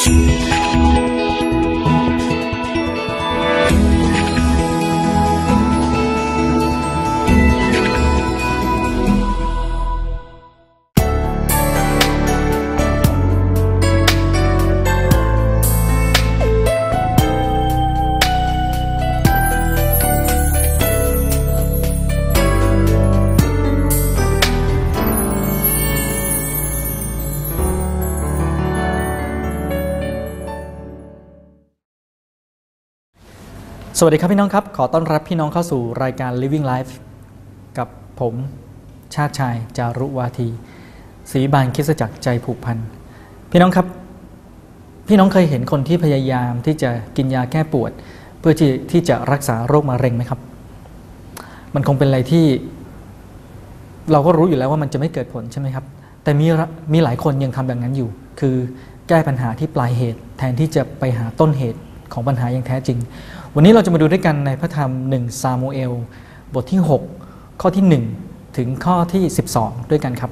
สวัสดีครับพี่น้องครับขอต้อนรับพี่น้องเข้าสู่รายการ Living Life กับผมชาติชายจารุวาทีศรีบานคริสตจักรใจผูกพันพี่น้องครับพี่น้องเคยเห็นคนที่พยายามที่จะกินยาแก้ปวดเพื่อที่จะรักษาโรคมะเร็งไหมครับมันคงเป็นอะไรที่เราก็รู้อยู่แล้วว่ามันจะไม่เกิดผลใช่ไหมครับแต่มีหลายคนยังทำแบบนั้นอยู่คือแก้ปัญหาที่ปลายเหตุแทนที่จะไปหาต้นเหตุของปัญหาอย่างแท้จริงวันนี้เราจะมาดูด้วยกันในพระธรรม1ซามูเอลบทที่6ข้อที่1ถึงข้อที่12ด้วยกันครับ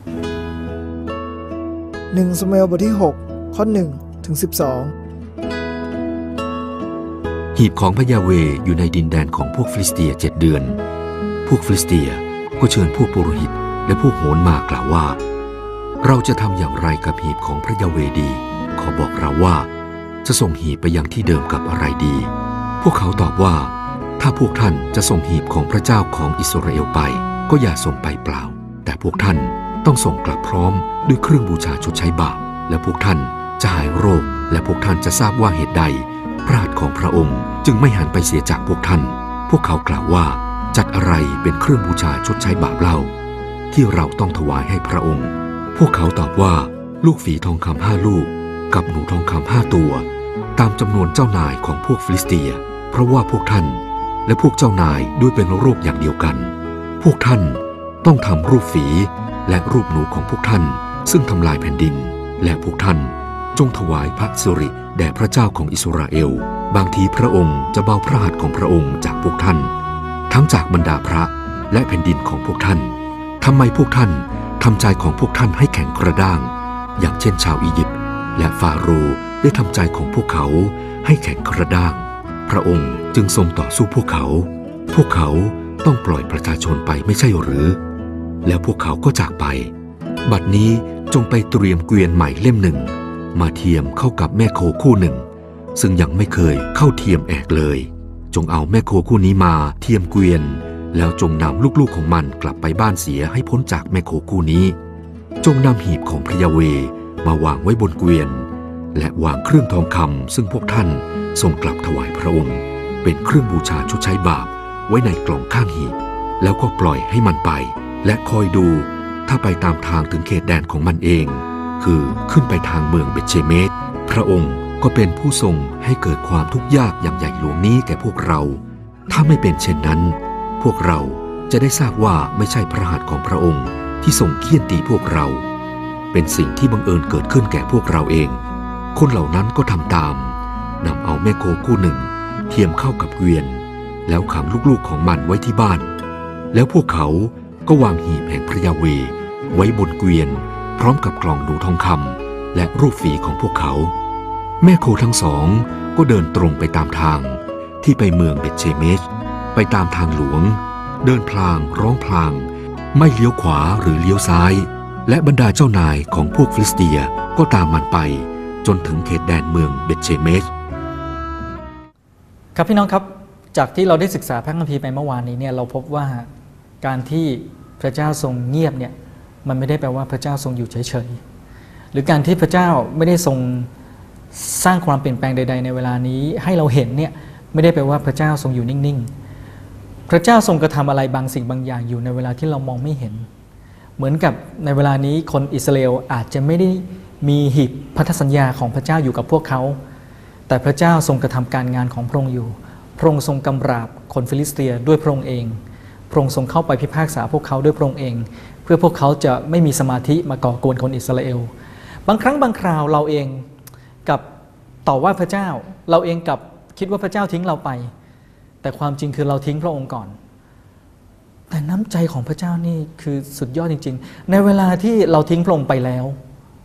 1ซามูเอลบทที่6ข้อ1ถึง12 หีบของพระยาเวห์อยู่ในดินแดนของพวกฟิลิสเตีย7 เดือนพวกฟิลิสเตียก็เชิญพวกปุโรหิตและพวกโหรมากล่าวว่าเราจะทำอย่างไรกับหีบของพระยาเวห์ดีขอบอกเราว่าจะส่งหีบไปยังที่เดิมกับอะไรดีพวกเขาตอบว่าถ้าพวกท่านจะส่งหีบของพระเจ้าของอิสราเอลไปก็อย่าส่งไปเปล่าแต่พวกท่านต้องส่งกลับพร้อมด้วยเครื่องบูชาชดใช้บาปและพวกท่านจะหายโรคและพวกท่านจะทราบว่าเหตุใดพระหัตถ์ของพระองค์จึงไม่หันไปเสียจากพวกท่านพวกเขากล่าวว่าจัดอะไรเป็นเครื่องบูชาชดใช้บาปเล่าที่เราต้องถวายให้พระองค์พวกเขาตอบว่าลูกฝีทองคำ5 ลูกกับหนูทองคำ5 ตัวตามจำนวนเจ้านายของพวกฟิลิสเตียเพราะว่าพวกท่านและพวกเจ้านายด้วยเป็นโรคอย่างเดียวกันพวกท่านต้องทำรูปฝีและรูปหนูของพวกท่านซึ่งทำลายแผ่นดินและพวกท่านจงถวายพระสิริแด่พระเจ้าของอิสราเอลบางทีพระองค์จะเบาพระหัตถ์ของพระองค์จากพวกท่านทั้งจากบรรดาพระและแผ่นดินของพวกท่านทำไมพวกท่านทำใจของพวกท่านให้แข็งกระด้างอย่างเช่นชาวอียิปต์และฟาโรห์ได้ทำใจของพวกเขาให้แข็งกระด้างพระองค์จึงทรงต่อสู้พวกเขาต้องปล่อยประชาชนไปไม่ใช่หรือแล้วพวกเขาก็จากไปบัดนี้จงไปเตรียมเกวียนใหม่เล่มหนึ่งมาเทียมเข้ากับแม่โคคู่หนึ่งซึ่งยังไม่เคยเข้าเทียมแอกเลยจงเอาแม่โคคู่นี้มาเทียมเกวียนแล้วจงนำลูกๆของมันกลับไปบ้านเสียให้พ้นจากแม่โคคู่นี้จงนำหีบของพระยาเวห์มาวางไว้บนเกวียนและวางเครื่องทองคำซึ่งพวกท่านส่งกลับถวายพระองค์เป็นเครื่องบูชาชดใช้บาปไว้ในกล่องข้างหีบแล้วก็ปล่อยให้มันไปและคอยดูถ้าไปตามทางถึงเขตแดนของมันเองคือขึ้นไปทางเมืองเบธเชเมสพระองค์ก็เป็นผู้ทรงให้เกิดความทุกข์ยากอย่างใหญ่หลวงนี้แก่พวกเราถ้าไม่เป็นเช่นนั้นพวกเราจะได้ทราบว่าไม่ใช่พระหัตถ์ของพระองค์ที่ทรงเฆี่ยนตีพวกเราเป็นสิ่งที่บังเอิญเกิดขึ้นแก่พวกเราเองคนเหล่านั้นก็ทำตามนำเอาแม่โคคู่หนึ่งเทียมเข้ากับเกวียนแล้วขังลูกๆของมันไว้ที่บ้านแล้วพวกเขาก็วางหีบแห่งพระยาเวห์ไว้บนเกวียนพร้อมกับกล่องหนูทองคำและรูปฝีของพวกเขาแม่โคทั้งสองก็เดินตรงไปตามทางที่ไปเมืองเบธเชเมสไปตามทางหลวงเดินพลางร้องพลางไม่เลี้ยวขวาหรือเลี้ยวซ้ายและบรรดาเจ้านายของพวกฟิลิสเตียก็ตามมันไปจนถึงเขตแดนเมืองเบธเชเมสครับพี่น้องครับจากที่เราได้ศึกษาพระคัมภีร์ไปเมื่อวานนี้เนี่ยเราพบว่าการที่พระเจ้าทรงเงียบเนี่ยมันไม่ได้แปลว่าพระเจ้าทรงอยู่เฉยๆหรือการที่พระเจ้าไม่ได้ทรงสร้างความเปลี่ยนแปลงใดๆในเวลานี้ให้เราเห็นเนี่ยไม่ได้แปลว่าพระเจ้าทรงอยู่นิ่งๆพระเจ้าทรงกระทำอะไรบางสิ่งบางอย่างอยู่ในเวลาที่เรามองไม่เห็นเหมือนกับในเวลานี้คนอิสราเอลอาจจะไม่ได้มีหีบพันธสัญญาของพระเจ้าอยู่กับพวกเขาแต่พระเจ้าทรงกระทำการงานของพระองค์อยู่พระองค์ทรงกำราบคนฟิลิสเตียด้วยพระองค์เองพระองค์ทรงเข้าไปพิพากษาพวกเขาด้วยพระองค์เองเพื่อพวกเขาจะไม่มีสมาธิมาก่อกวนคนอิสราเอลบางครั้งบางคราวเราเองกับต่อว่าพระเจ้าเราเองกับคิดว่าพระเจ้าทิ้งเราไปแต่ความจริงคือเราทิ้งพระองค์ก่อนแต่น้ำใจของพระเจ้านี่คือสุดยอดจริงๆในเวลาที่เราทิ้งพระองค์ไปแล้ว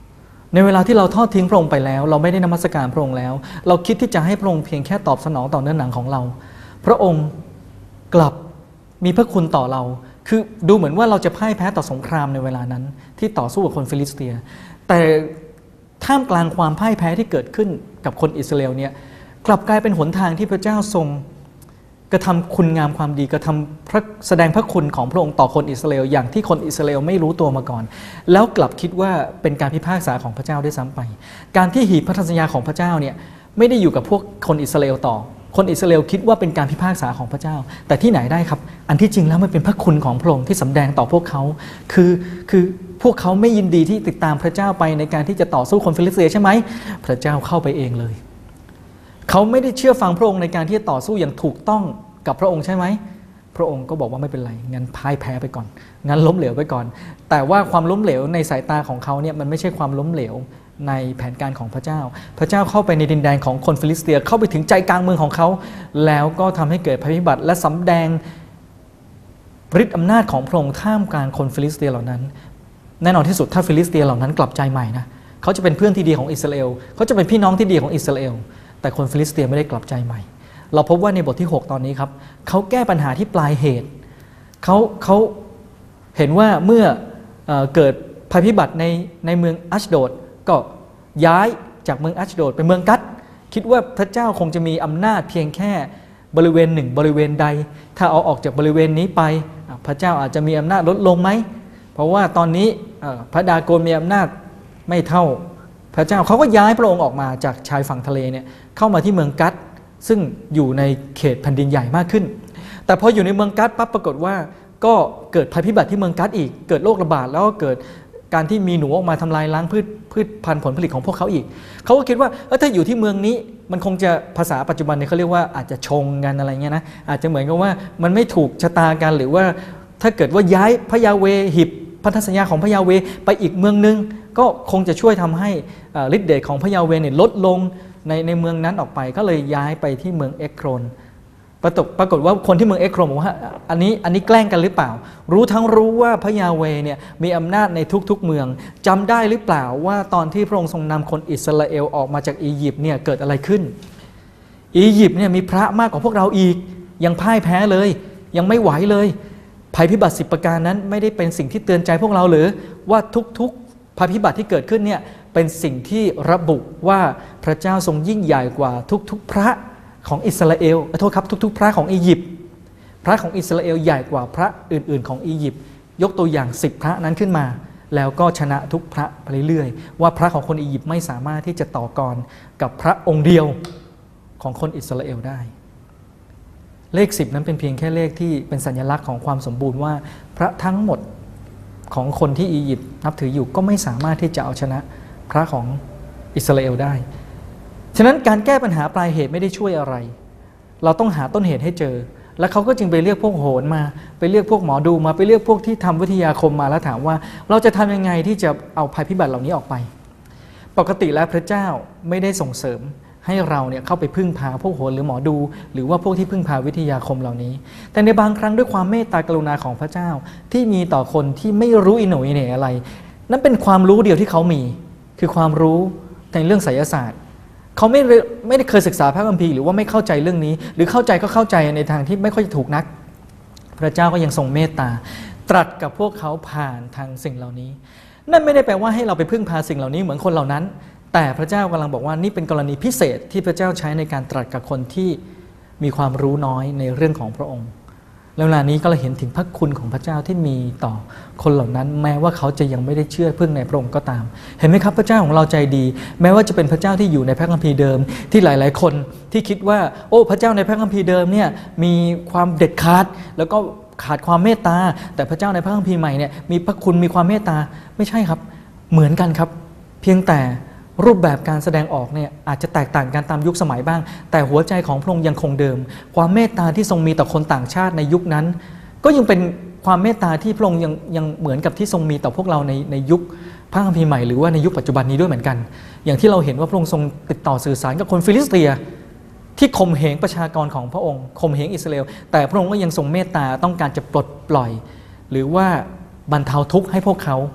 ในเวลาที่เราทอดทิ้งพระองค์ไปแล้วเราไม่ได้นมัสการพระองค์แล้วเราคิดที่จะให้พระองค์เพียงแค่ตอบสนองต่อเนื้อหนังของเราพระองค์กลับมีพระคุณต่อเราคือดูเหมือนว่าเราจะพ่ายแพ้ต่อสงครามในเวลานั้นที่ต่อสู้กับคนฟิลิสเตียแต่ท่ามกลางความพ่ายแพ้ที่เกิดขึ้นกับคนอิสราเอลเนี่ยกลับกลายเป็นหนทางที่พระเจ้าทรงกระทำคุณงามความดีกระทำแสดงพระคุณของพระองค์ต่อคนอิสราเอลอย่างที่คนอิสราเอลไม่รู้ตัวมาก่อนแล้วกลับคิดว่าเป็นการพิพากษาของพระเจ้าด้วยซ้ำไปการที่หีบพันธสัญญาของพระเจ้าเนี่ยไม่ได้อยู่กับพวกคนอิสราเอลต่อคนอิสราเอลคิดว่าเป็นการพิพากษาของพระเจ้าแต่ที่ไหนได้ครับอันที่จริงแล้วมันเป็นพระคุณของพระองค์ที่สำแดงต่อพวกเขาคือพวกเขาไม่ยินดีที่ติดตามพระเจ้าไปในการที่จะต่อสู้คนฟิลิสเตียใช่ไหมพระเจ้าเข้าไปเองเลยเขาไม่ได้เชื่อฟังพระองค์ในการที่จะต่อสู้อย่างถูกต้องกับพระองค์ใช่ไหมพระองค์ก็บอกว่าไม่เป็นไรงั้นพ่ายแพ้ไปก่อนงั้นล้มเหลวไปก่อนแต่ว่าความล้มเหลวในสายตาของเขาเนี่ยมันไม่ใช่ความล้มเหลวในแผนการของพระเจ้าพระเจ้าเข้าไปในดินแดนของคนฟิลิสเตียเข้าไปถึงใจกลางเมืองของเขาแล้วก็ทำให้เกิดภัยพิบัติและสำแดงฤทธิ์อำนาจของพระองค์ท่ามกลางคนฟิลิสเตียเหล่านั้นแน่นอนที่สุดถ้าฟิลิสเตียเหล่านั้นกลับใจใหม่นะเขาจะเป็นเพื่อนที่ดีของอิสราเอลเขาจะเป็นพี่น้องที่ดีของอิสราเอลแต่คนฟิลิสเตียไม่ได้กลับใจใหม่เราพบว่าในบทที่6ตอนนี้ครับเขาแก้ปัญหาที่ปลายเหตุเขาเห็นว่าเมื่อเกิดภัยพิบัติในเมืองอัชโดดก็ย้ายจากเมืองอัชโดดไปเมืองกัดคิดว่าพระเจ้าคงจะมีอำนาจเพียงแค่บริเวณหนึ่งบริเวณใดถ้าเอาออกจากบริเวณนี้ไปพระเจ้าอาจจะมีอำนาจลดลงไหมเพราะว่าตอนนี้พระดากอนมีอำนาจไม่เท่าพระเจ้าเขาก็ย้ายพระองค์ออกมาจากชายฝั่งทะเลเนี่ยเข้ามาที่เมืองกัดซึ่งอยู่ในเขตแผ่นดินใหญ่มากขึ้นแต่พออยู่ในเมืองกัดปั๊บปรากฏว่าก็เกิดภัยพิบัติที่เมืองกัดอีกเกิดโรคระบาดแล้วก็เกิดการที่มีหนูออกมาทำลายล้างพืชพันธุ์ผลผลิตของพวกเขาอีกเขาก็คิดว่าถ้าอยู่ที่เมืองนี้มันคงจะภาษาปัจจุบันเนี่ยเขาเรียกว่าอาจจะชงกันอะไรเงี้ยนะอาจจะเหมือนกับว่ามันไม่ถูกชะตากันหรือว่าถ้าเกิดว่าย้ายพระยาเวหิบพันธสัญญาของพระยาเวไปอีกเมืองนึงก็คงจะช่วยทำให้ฤทธิ์เดชของพระยาเวเนี่ยลดลงในเมืองนั้นออกไปก็เลยย้ายไปที่เมืองเอ็กโครนปรากฏว่าคนที่เมืองเอ็กโครนบอกว่าอันนี้แกล้งกันหรือเปล่ารู้ว่าพระยาเวเนี่ยมีอำนาจในทุกๆเมืองจำได้หรือเปล่าว่าตอนที่พระองค์ทรงนำคนอิสราเอลออกมาจากอียิปต์เนี่ยเกิดอะไรขึ้นอียิปต์เนี่ยมีพระมากกว่าพวกเราอีกยังพ่ายแพ้เลยยังไม่ไหวเลยภัยพิบัติ10ประการนั้นไม่ได้เป็นสิ่งที่เตือนใจพวกเราหรือว่าทุกๆภัยพิบัติที่เกิดขึ้นเนี่ยเป็นสิ่งที่ระบุว่าพระเจ้าทรงยิ่งใหญ่กว่าทุกๆพระของอิสราเอลโทษครับทุกๆพระของอียิปต์พระของอิสราเอลใหญ่กว่าพระอื่นๆของอียิปต์ยกตัวอย่าง10พระนั้นขึ้นมาแล้วก็ชนะทุกพระไปเรื่อยๆว่าพระของคนอียิปต์ไม่สามารถที่จะต่อกรกับพระองค์เดียวของคนอิสราเอลได้เลข10นั้นเป็นเพียงแค่เลขที่เป็นสัญลักษณ์ของความสมบูรณ์ว่าพระทั้งหมดของคนที่อียิปต์นับถืออยู่ก็ไม่สามารถที่จะเอาชนะพระของอิสราเอลได้ฉะนั้นการแก้ปัญหาปลายเหตุไม่ได้ช่วยอะไรเราต้องหาต้นเหตุให้เจอแล้วเขาก็จึงไปเรียกพวกโหรมาไปเรียกพวกหมอดูมาไปเรียกพวกที่ทำวิทยาคมมาแล้วถามว่าเราจะทำยังไงที่จะเอาภัยพิบัติเหล่านี้ออกไปปกติแล้วพระเจ้าไม่ได้ส่งเสริมให้เราเนี่ยเข้าไปพึ่งพาพวกโหรหรือหมอดูหรือว่าพวกที่พึ่งพาวิทยาคมเหล่านี้แต่ในบางครั้งด้วยความเมตตากรุณาของพระเจ้าที่มีต่อคนที่ไม่รู้อิโหนอิเหน่อะไรนั่นเป็นความรู้เดียวที่เขามีคือความรู้ในเรื่องไสยศาสตร์เขาไม่ได้เคยศึกษาพระคัมภีร์หรือว่าไม่เข้าใจเรื่องนี้หรือเข้าใจก็เข้าใจในทางที่ไม่ค่อยถูกนักพระเจ้าก็ยังทรงเมตตาตรัสกับพวกเขาผ่านทางสิ่งเหล่านี้นั่นไม่ได้แปลว่าให้เราไปพึ่งพาสิ่งเหล่านี้เหมือนคนเหล่านั้นแต่พระเจ้ากำลังบอกว่านี่เป็นกรณีพิเศษที่พระเจ้าใช้ในการตรัสกับคนที่มีความรู้น้อยในเรื่องของพระองค์แล้วเวลานี้ก็เราเห็นถึงพระคุณของพระเจ้าที่มีต่อคนเหล่านั้นแม้ว่าเขาจะยังไม่ได้เชื่อพึ่งในพระองค์ก็ตามเห็นไหมครับพระเจ้าของเราใจดีแม้ว่าจะเป็นพระเจ้าที่อยู่ในพระคัมภีร์เดิมที่หลายๆคนที่คิดว่าโอ้พระเจ้าในพระคัมภีร์เดิมเนี่ยมีความเด็ดขาดแล้วก็ขาดความเมตตาแต่พระเจ้าในพระคัมภีร์ใหม่เนี่ยมีพระคุณมีความเมตตาไม่ใช่ครับเหมือนกันครับเพียงแต่รูปแบบการแสดงออกเนี่ยอาจจะแตกต่างกันตามยุคสมัยบ้างแต่หัวใจของพระองค์ยังคงเดิมความเมตตาที่ทรงมีต่อคนต่างชาติในยุคนั้นก็ยังเป็นความเมตตาที่พระองค์ยังเหมือนกับที่ทรงมีต่อพวกเราในยุคพระคัมภีร์ใหม่หรือว่าในยุคปัจจุบันนี้ด้วยเหมือนกันอย่างที่เราเห็นว่าพระองค์ทรงติดต่อสื่อสารกับคนฟิลิสเตียที่ข่มเหงประชากรของพระองค์ข่มเหงอิสราเอลแต่พระองค์ก็ยังทรงเมตตาต้องการจะปลดปล่อยหรือว่าบรรเทาทุกข์ให้พวกเขา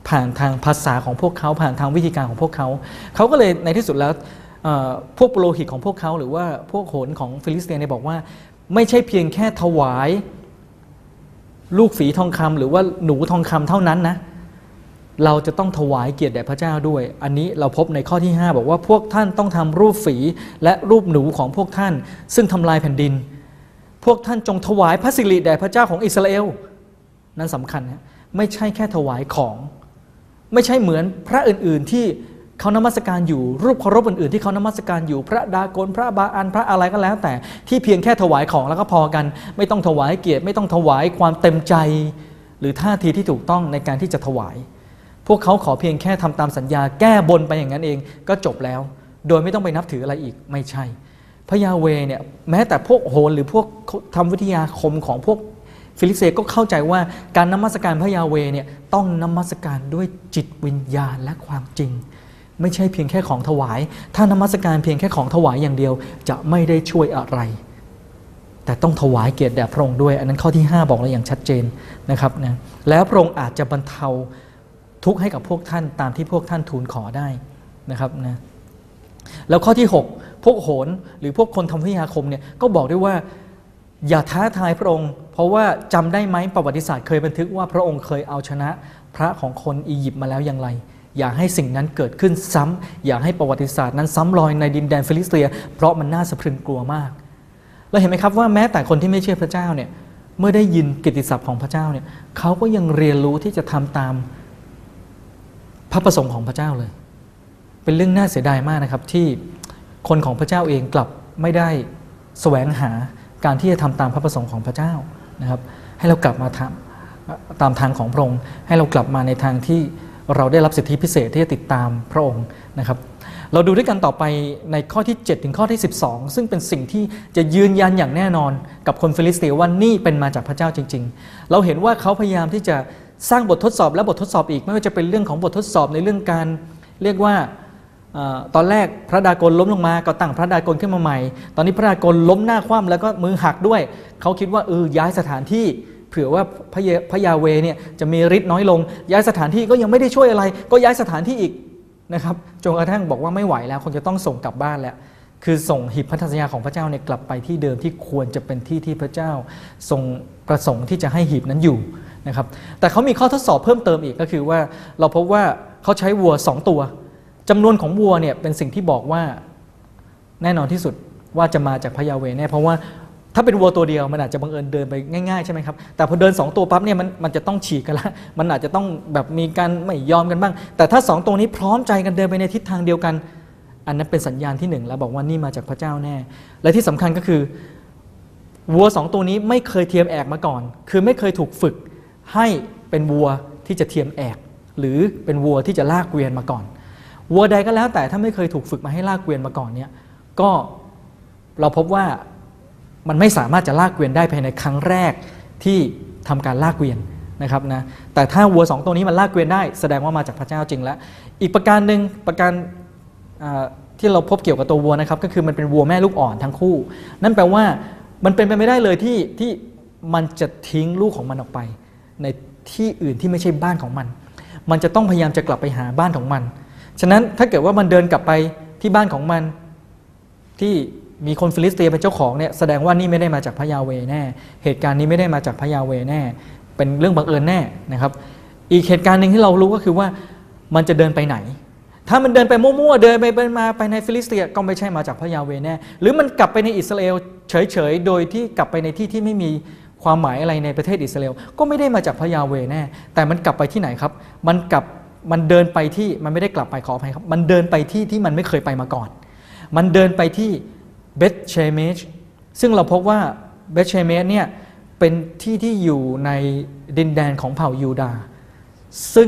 ผ่านทางภาษาของพวกเขาผ่านทางวิธีการของพวกเขาเขาก็เลยในที่สุดแล้วพวกปุโรหิตของพวกเขาหรือว่าพวกโหรของฟิลิสเตียเนี่ยบอกว่าไม่ใช่เพียงแค่ถวายลูกฝีทองคำหรือว่าหนูทองคำเท่านั้นนะเราจะต้องถวายเกียรติแด่พระเจ้าด้วยอันนี้เราพบในข้อที่5บอกว่าพวกท่านต้องทำรูปฝีและรูปหนูของพวกท่านซึ่งทำลายแผ่นดินพวกท่านจงถวายพระสิริแด่พระเจ้าของอิสราเอลนั่นสำคัญนะไม่ใช่แค่ถวายของไม่ใช่เหมือนพระอื่นๆที่เขานมัสการอยู่รูปเคารพอื่นๆที่เขานมัสการอยู่พระดากลพระบาอันพระอะไรก็แล้วแต่ที่เพียงแค่ถวายของแล้วก็พอกันไม่ต้องถวายเกียรติไม่ต้องถวายความเต็มใจหรือท่าทีที่ถูกต้องในการที่จะถวายพวกเขาขอเพียงแค่ทำตามสัญญาแก้บนไปอย่างนั้นเองก็จบแล้วโดยไม่ต้องไปนับถืออะไรอีกไม่ใช่พระยาเวห์เนี่ยแม้แต่พวกโหรหรือพวกทำวิทยาคมของพวกฟิลิสเตียก็เข้าใจว่าการนมัสการพระยาเวห์เนี่ยต้องนมัสการด้วยจิตวิญญาณและความจริงไม่ใช่เพียงแค่ของถวายถ้านมัสการเพียงแค่ของถวายอย่างเดียวจะไม่ได้ช่วยอะไรแต่ต้องถวายเกียรติแด่พระองค์ด้วยอันนั้นข้อที่5บอกเราอย่างชัดเจนนะครับนะแล้วพระองค์อาจจะบรรเทาทุกข์ให้กับพวกท่านตามที่พวกท่านทูลขอได้นะครับนะแล้วข้อที่6พวกโหรหรือพวกคนทำวิทยาคมเนี่ยก็บอกด้วยว่าอย่าท้าทายพระองค์เพราะว่าจำได้ไหมประวัติศาสตร์เคยบันทึกว่าพระองค์เคยเอาชนะพระของคนอียิปต์มาแล้วอย่างไรอย่าให้สิ่งนั้นเกิดขึ้นซ้ำอย่าให้ประวัติศาสตร์นั้นซ้ำรอยในดินแดนฟิลิสเตียเพราะมันน่าสะพรึงกลัวมากเราเห็นไหมครับว่าแม้แต่คนที่ไม่เชื่อพระเจ้าเนี่ยเมื่อได้ยินกิตติศัพท์ของพระเจ้าเนี่ยเขาก็ยังเรียนรู้ที่จะทำตามพระประสงค์ของพระเจ้าเลยเป็นเรื่องน่าเสียดายมากนะครับที่คนของพระเจ้าเองกลับไม่ได้แสวงหาการที่จะทำตามพระประสงค์ของพระเจ้านะครับให้เรากลับมาทำตามทางของพระองค์ให้เรากลับมาในทางที่เราได้รับสิทธิพิเศษที่จะติดตามพระองค์นะครับเราดูด้วยกันต่อไปในข้อที่7ถึงข้อที่12ซึ่งเป็นสิ่งที่จะยืนยันอย่างแน่นอนกับคนฟิลิสเตียว่านี่เป็นมาจากพระเจ้าจริงๆเราเห็นว่าเขาพยายามที่จะสร้างบททดสอบและบททดสอบอีกไม่ว่าจะเป็นเรื่องของบททดสอบในเรื่องการเรียกว่าตอนแรกพระดากลล้มลงมาก็ตั้งพระดากลขึ้นมาใหม่ตอนนี้พระดากลล้มหน้าคว่ำแล้วก็มือหักด้วยเขาคิดว่าย้ายสถานที่เผื่อว่าพระยาเวห์เนี่ยจะมีฤทธิ์น้อยลงย้ายสถานที่ก็ยังไม่ได้ช่วยอะไรก็ย้ายสถานที่อีกนะครับจนกระทั่งบอกว่าไม่ไหวแล้วคงจะต้องส่งกลับบ้านแล้วคือส่งหีบพันธสัญญาของพระเจ้าเนี่ยกลับไปที่เดิมที่ควรจะเป็นที่ที่พระเจ้าทรงประสงค์ที่จะให้หีบนั้นอยู่นะครับแต่เขามีข้อทดสอบเพิ่มเติมอีกก็คือว่าเราพบว่าเขาใช้วัว2ตัวจำนวนของวัวเนี่ยเป็นสิ่งที่บอกว่าแน่นอนที่สุดว่าจะมาจากพระยาเวห์แน่เพราะว่าถ้าเป็นวัวตัวเดียวมันอาจจะบังเอิญเดินไปง่ายๆใช่ไหมครับแต่พอเดิน2ตัวปั๊บเนี่ยมันจะต้องฉีกกันละมันอาจจะต้องแบบมีการไม่ยอมกันบ้างแต่ถ้า2ตัวนี้พร้อมใจกันเดินไปในทิศทางเดียวกันอันนั้นเป็นสัญญาณที่1แล้วบอกว่านี่มาจากพระเจ้าแน่และที่สำคัญก็คือวัว2ตัวนี้ไม่เคยเทียมแอกมาก่อนคือไม่เคยถูกฝึกให้เป็นวัวที่จะเทียมแอกหรือเป็นวัวที่จะลากเกวียนมาก่อนวัวใดก็แล้วแต่ถ้าไม่เคยถูกฝึกมาให้ลากเกวียนมาก่อนเนี่ยก็เราพบว่ามันไม่สามารถจะลากเกวียนได้ภายในครั้งแรกที่ทำการลากเกวียนนะครับนะแต่ถ้าวัว2ตัวนี้มันลากเกวียนได้แสดงว่ามาจากพระเจ้าจริงแล้วอีกประการหนึ่งประการที่เราพบเกี่ยวกับตัววัวนะครับก็คือมันเป็นวัวแม่ลูกอ่อนทั้งคู่นั่นแปลว่ามันเป็นไปไม่ได้เลยที่มันจะทิ้งลูกของมันออกไปในที่อื่นที่ไม่ใช่บ้านของมันจะต้องพยายามจะกลับไปหาบ้านของมันฉะนั้นถ้าเกิดว่ามันเดินกลับไปที่บ้านของมันที่มีคนฟิลิสเตียเป็นเจ้าของเนี่ยแสดงว่านี่ไม่ได้มาจากพระยาเวห์แน่เหตุการณ์นี้ไม่ได้มาจากพระยาเวห์แน่เป็นเรื่องบังเอิญแน่นะครับอีกเหตุการณ์หนึ่งที่เรารู้ก็คือว่ามันจะเดินไปไหนถ้ามันเดินไปมั่วๆเดินไปมาไปในฟิลิสเตียก็ไม่ใช่มาจากพระยาเวห์แน่หรือมันกลับไปในอิสราเอลเฉยๆโดยที่กลับไปในที่ที่ไม่มีความหมายอะไรในประเทศอิสราเอลก็ไม่ได้มาจากพระยาเวห์แน่แต่มันกลับไปที่ไหนครับมันเดินไปที่มันไม่ได้กลับไปขออภัยครับมันเดินไปที่มันไม่เคยไปมาก่อนมันเดินไปที่เบธเชเมชซึ่งเราพบว่าเบธเชเมชเนี่ยเป็นที่ที่อยู่ในดินแดนของเผ่ายูดาห์ซึ่ง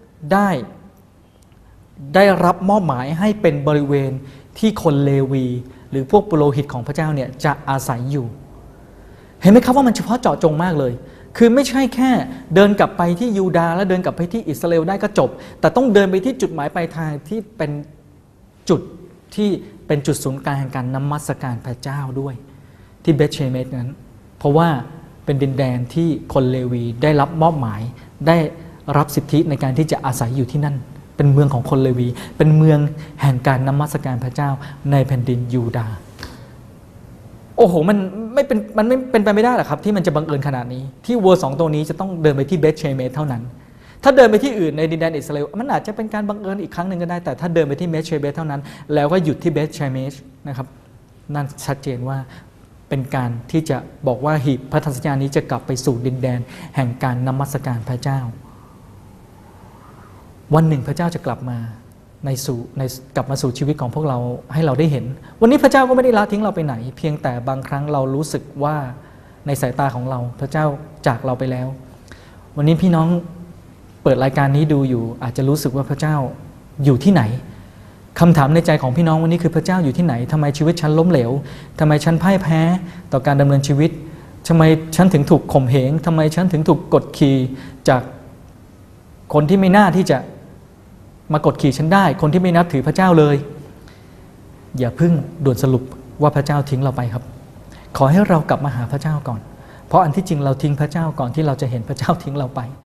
ได้รับมอบหมายให้เป็นบริเวณที่คนเลวีหรือพวกปุโรหิตของพระเจ้าเนี่ยจะอาศัยอยู่เห็นไหมครับว่ามันเฉพาะเจาะจงมากเลยคือไม่ใช่แค่เดินกลับไปที่ยูดาห์แล้วเดินกลับไปที่อิสราเอลได้ก็จบแต่ต้องเดินไปที่จุดหมายปลายทางที่เป็นจุดที่เป็นจุดศูนย์กลางแห่งการนมัสการพระเจ้าด้วยที่เบธเชเมชนั้นเพราะว่าเป็นดินแดนที่คนเลวีได้รับมอบหมายได้รับสิทธิในการที่จะอาศัยอยู่ที่นั่นเป็นเมืองของคนเลวีเป็นเมืองแห่งการนมัสการพระเจ้าในแผ่นดินยูดาห์โอ้โหมันไม่เป็นไปไม่ได้หรอกครับที่มันจะบังเอิญขนาดนี้ที่วัว2ตัวนี้จะต้องเดินไปที่เบธเชเมสเท่านั้นถ้าเดินไปที่อื่นในดินแดนอิสราเอลมันอาจจะเป็นการบังเอิญอีกครั้งหนึ่งก็ได้แต่ถ้าเดินไปที่เบธเชเมสเท่านั้นแล้วก็หยุดที่เบธเชเมสนะครับนั่นชัดเจนว่าเป็นการที่จะบอกว่าหีบพันธสัญญานี้จะกลับไปสู่ดินแดนแห่งการนมัสการพระเจ้าวันหนึ่งพระเจ้าจะกลับมากลับมาสู่ชีวิตของพวกเราให้เราได้เห็นวันนี้พระเจ้าก็ไม่ได้ละทิ้งเราไปไหนเพียงแต่บางครั้งเรารู้สึกว่าในสายตาของเราพระเจ้าจากเราไปแล้ววันนี้พี่น้องเปิดรายการนี้ดูอยู่อาจจะรู้สึกว่าพระเจ้าอยู่ที่ไหนคำถามในใจของพี่น้องวันนี้คือพระเจ้าอยู่ที่ไหนทำไมชีวิตฉันล้มเหลวทำไมฉันพ่ายแพ้ต่อการดำเนินชีวิตทำไมฉันถึงถูกข่มเหงทำไมฉันถึงถูกกดขี่จากคนที่ไม่น่าที่จะมากดขี่ฉันได้คนที่ไม่นับถือพระเจ้าเลยอย่าเพิ่งด่วนสรุปว่าพระเจ้าทิ้งเราไปครับขอให้เรากลับมาหาพระเจ้าก่อนเพราะอันที่จริงเราทิ้งพระเจ้าก่อนที่เราจะเห็นพระเจ้าทิ้งเราไป